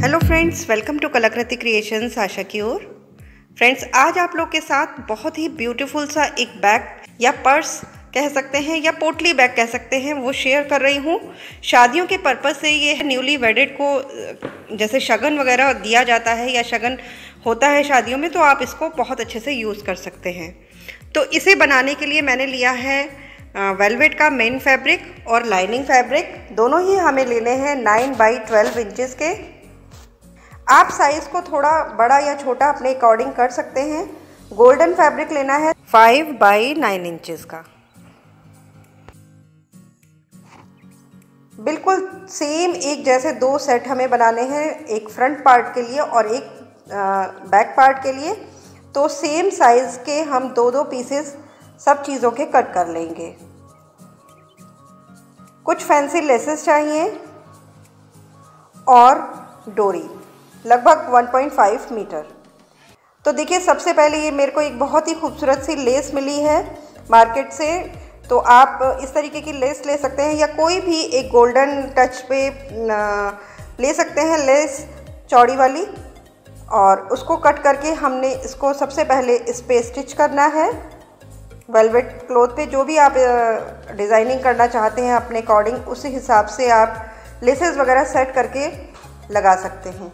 Hello friends, welcome to Kalakriti creations Asha की ओर। Friends, आज आप लोग के साथ बहुत ही ब्यूटीफुल सा एक बैग या पर्स कह सकते हैं या पोटली बैग कह सकते हैं, वो शेयर कर रही हूँ। शादियों के पर्पस से ये न्यूली वेडेड को जैसे शगन वगैरह दिया जाता है या शगन होता है शादियों में, तो आप इसको बहुत अच्छे से यूज़ कर सकते हैं। तो इसे बनाने के लिए मैंने लिया है वेलवेट का मेन फैब्रिक और लाइनिंग फैब्रिक, दोनों ही हमें लेने हैं 9 बाई 12 इंचेस के। आप साइज़ को थोड़ा बड़ा या छोटा अपने अकॉर्डिंग कर सकते हैं। गोल्डन फैब्रिक लेना है 5 बाई 9 इंचेस का। बिल्कुल सेम एक जैसे दो सेट हमें बनाने हैं, एक फ्रंट पार्ट के लिए और एक बैक पार्ट के लिए। तो सेम साइज़ के हम दो पीसेस सब चीज़ों के कट कर लेंगे। कुछ फैंसी लेसेस चाहिए और डोरी लगभग 1.5 मीटर। तो देखिए, सबसे पहले ये मेरे को एक बहुत ही खूबसूरत सी लेस मिली है मार्केट से। तो आप इस तरीके की लेस ले सकते हैं या कोई भी एक गोल्डन टच पे ले सकते हैं लेस चौड़ी वाली, और उसको कट करके हमने इसको सबसे पहले इस पे स्टिच करना है। वेलवेट क्लॉथ पे जो भी आप डिज़ाइनिंग करना चाहते हैं अपने अकॉर्डिंग, उसी हिसाब से आप लेसेस वगैरह सेट करके लगा सकते हैं।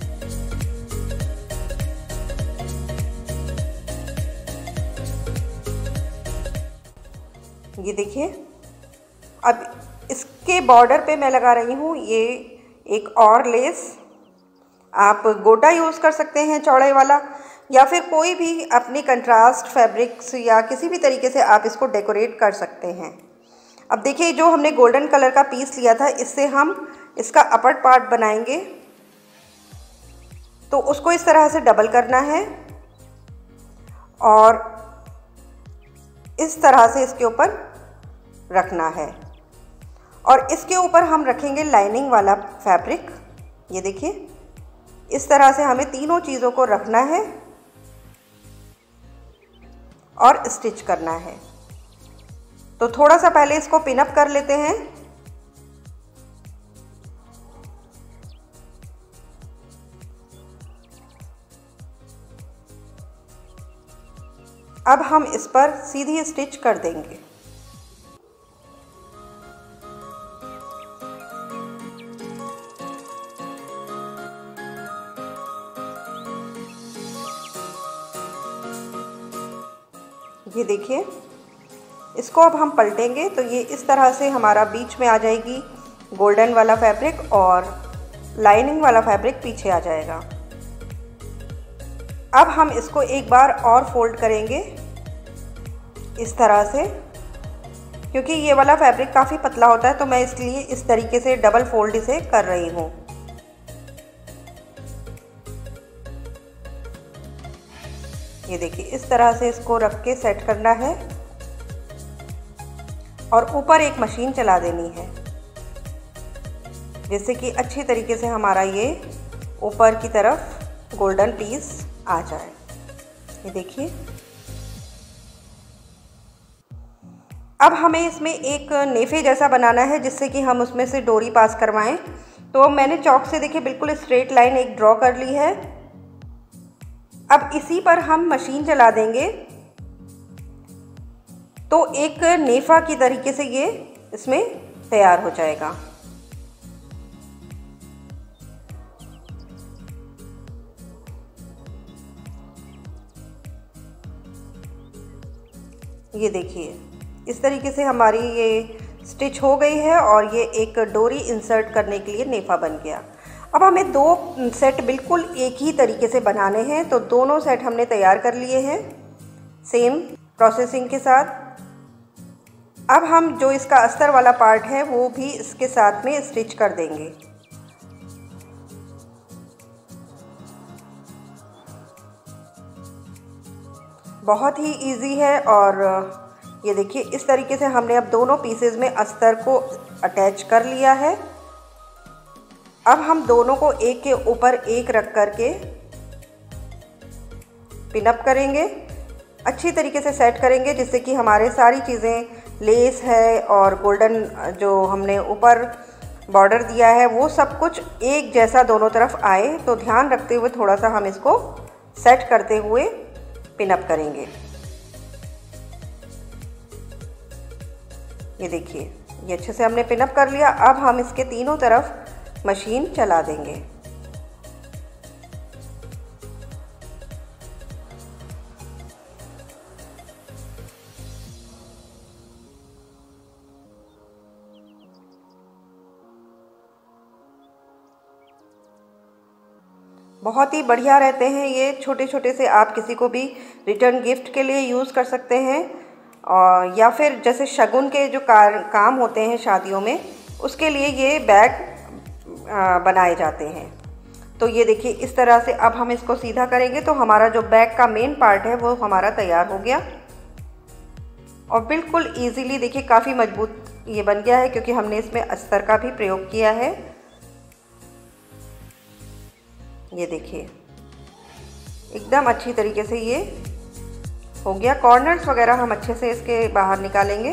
ये देखिए, अब इसके बॉर्डर पे मैं लगा रही हूँ ये एक और लेस। आप गोटा यूज़ कर सकते हैं चौड़ाई वाला, या फिर कोई भी अपनी कंट्रास्ट फैब्रिक्स या किसी भी तरीके से आप इसको डेकोरेट कर सकते हैं। अब देखिए, जो हमने गोल्डन कलर का पीस लिया था, इससे हम इसका अपर पार्ट बनाएंगे। तो उसको इस तरह से डबल करना है और इस तरह से इसके ऊपर रखना है, और इसके ऊपर हम रखेंगे लाइनिंग वाला फैब्रिक। ये देखिए, इस तरह से हमें तीनों चीज़ों को रखना है और स्टिच करना है। तो थोड़ा सा पहले इसको पिन अप कर लेते हैं। अब हम इस पर सीधी स्टिच कर देंगे। ये देखिए, इसको अब हम पलटेंगे तो ये इस तरह से हमारा बीच में आ जाएगी गोल्डन वाला फैब्रिक और लाइनिंग वाला फैब्रिक पीछे आ जाएगा। अब हम इसको एक बार और फोल्ड करेंगे इस तरह से, क्योंकि ये वाला फैब्रिक काफ़ी पतला होता है, तो मैं इसलिए इस तरीके से डबल फोल्ड इसे कर रही हूँ। ये देखिए, इस तरह से इसको रख के सेट करना है और ऊपर एक मशीन चला देनी है, जिससे कि अच्छी तरीके से हमारा ये ऊपर की तरफ गोल्डन पीस आ जाए। ये देखिए, अब हमें इसमें एक नेफे जैसा बनाना है, जिससे कि हम उसमें से डोरी पास करवाएं। तो मैंने चॉक से देखिए बिल्कुल स्ट्रेट लाइन एक ड्रॉ कर ली है। अब इसी पर हम मशीन चला देंगे तो एक नेफा की तरीके से ये इसमें तैयार हो जाएगा। ये देखिए, इस तरीके से हमारी ये स्टिच हो गई है और ये एक डोरी इंसर्ट करने के लिए नेफा बन गया। अब हमें दो सेट बिल्कुल एक ही तरीके से बनाने हैं, तो दोनों सेट हमने तैयार कर लिए हैं सेम प्रोसेसिंग के साथ। अब हम जो इसका अस्तर वाला पार्ट है वो भी इसके साथ में स्टिच कर देंगे। बहुत ही इजी है। और ये देखिए, इस तरीके से हमने अब दोनों पीसेस में अस्तर को अटैच कर लिया है। अब हम दोनों को एक के ऊपर एक रख करके पिन अप करेंगे, अच्छी तरीके से सेट करेंगे, जिससे कि हमारे सारी चीज़ें लेस है और गोल्डन जो हमने ऊपर बॉर्डर दिया है वो सब कुछ एक जैसा दोनों तरफ आए। तो ध्यान रखते हुए थोड़ा सा हम इसको सेट करते हुए पिन अप करेंगे। ये देखिए, ये अच्छे से हमने पिन अप कर लिया। अब हम इसके तीनों तरफ मशीन चला देंगे। बहुत ही बढ़िया रहते हैं ये, छोटे छोटे से आप किसी को भी रिटर्न गिफ्ट के लिए यूज़ कर सकते हैं, और या फिर जैसे शगुन के जो काम होते हैं शादियों में, उसके लिए ये बैग बनाए जाते हैं। तो ये देखिए, इस तरह से अब हम इसको सीधा करेंगे तो हमारा जो बैग का मेन पार्ट है वो हमारा तैयार हो गया। और बिल्कुल ईजीली देखिए, काफ़ी मजबूत ये बन गया है क्योंकि हमने इसमें अस्तर का भी प्रयोग किया है। ये देखिए, एकदम अच्छी तरीके से ये हो गया। कॉर्नर्स वगैरह हम अच्छे से इसके बाहर निकालेंगे।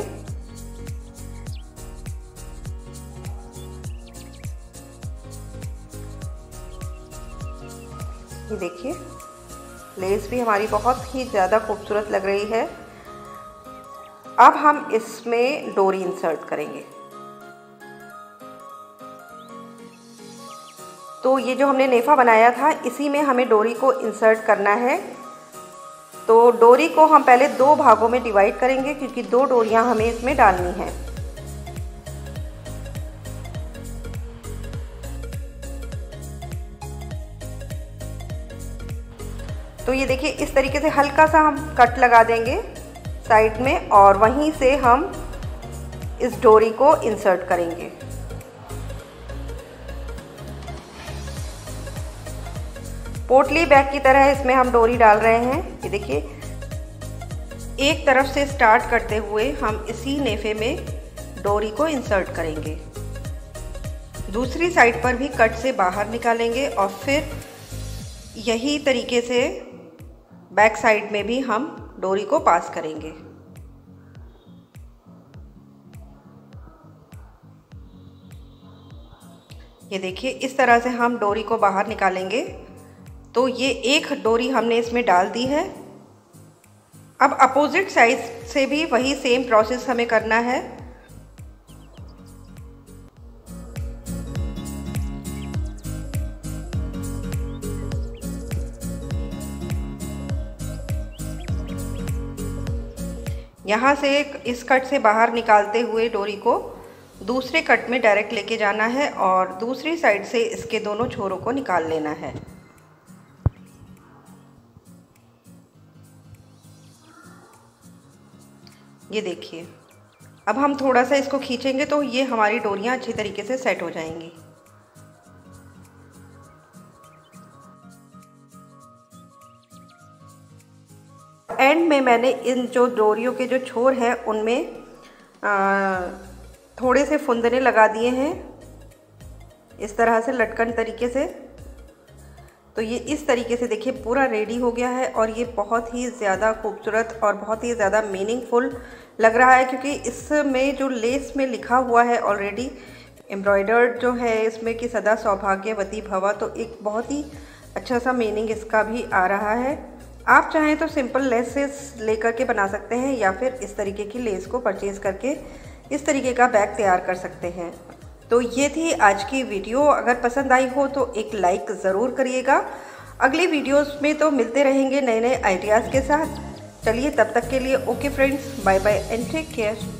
ये देखिए, लेस भी हमारी बहुत ही ज़्यादा खूबसूरत लग रही है। अब हम इसमें डोरी इंसर्ट करेंगे। तो ये जो हमने नेफा बनाया था, इसी में हमें डोरी को इंसर्ट करना है। तो डोरी को हम पहले 2 भागों में डिवाइड करेंगे क्योंकि 2 डोरियां हमें इसमें डालनी है। तो ये देखिए, इस तरीके से हल्का सा हम कट लगा देंगे साइड में और वहीं से हम इस डोरी को इंसर्ट करेंगे। पोटली बैग की तरह इसमें हम डोरी डाल रहे हैं। ये देखिए, एक तरफ से स्टार्ट करते हुए हम इसी नेफे में डोरी को इंसर्ट करेंगे, दूसरी साइड पर भी कट से बाहर निकालेंगे और फिर यही तरीके से बैक साइड में भी हम डोरी को पास करेंगे। ये देखिए, इस तरह से हम डोरी को बाहर निकालेंगे। तो ये एक डोरी हमने इसमें डाल दी है। अब अपोजिट साइड से भी वही सेम प्रोसेस हमें करना है। यहाँ से इस कट से बाहर निकालते हुए डोरी को दूसरे कट में डायरेक्ट लेके जाना है और दूसरी साइड से इसके दोनों छोरों को निकाल लेना है। ये देखिए, अब हम थोड़ा सा इसको खींचेंगे तो ये हमारी डोरियां अच्छी तरीके से सेट हो जाएंगी। एंड में मैंने इन जो डोरियों के जो छोर हैं उनमें थोड़े से फुंदने लगा दिए हैं, इस तरह से लटकन तरीके से। तो ये इस तरीके से देखिए पूरा रेडी हो गया है और ये बहुत ही ज़्यादा खूबसूरत और बहुत ही ज़्यादा मीनिंगफुल लग रहा है क्योंकि इसमें जो लेस में लिखा हुआ है ऑलरेडी एम्ब्रॉयडर्ड जो है इसमें कि सदा सौभाग्यवती भवा, तो एक बहुत ही अच्छा सा मीनिंग इसका भी आ रहा है। आप चाहें तो सिंपल लेसेस लेकर के बना सकते हैं या फिर इस तरीके की लेस को परचेज़ करके इस तरीके का बैग तैयार कर सकते हैं। तो ये थी आज की वीडियो। अगर पसंद आई हो तो एक लाइक ज़रूर करिएगा। अगली वीडियोस में तो मिलते रहेंगे नए नए आइडियाज़ के साथ। चलिए, तब तक के लिए okay friends, bye bye and take care.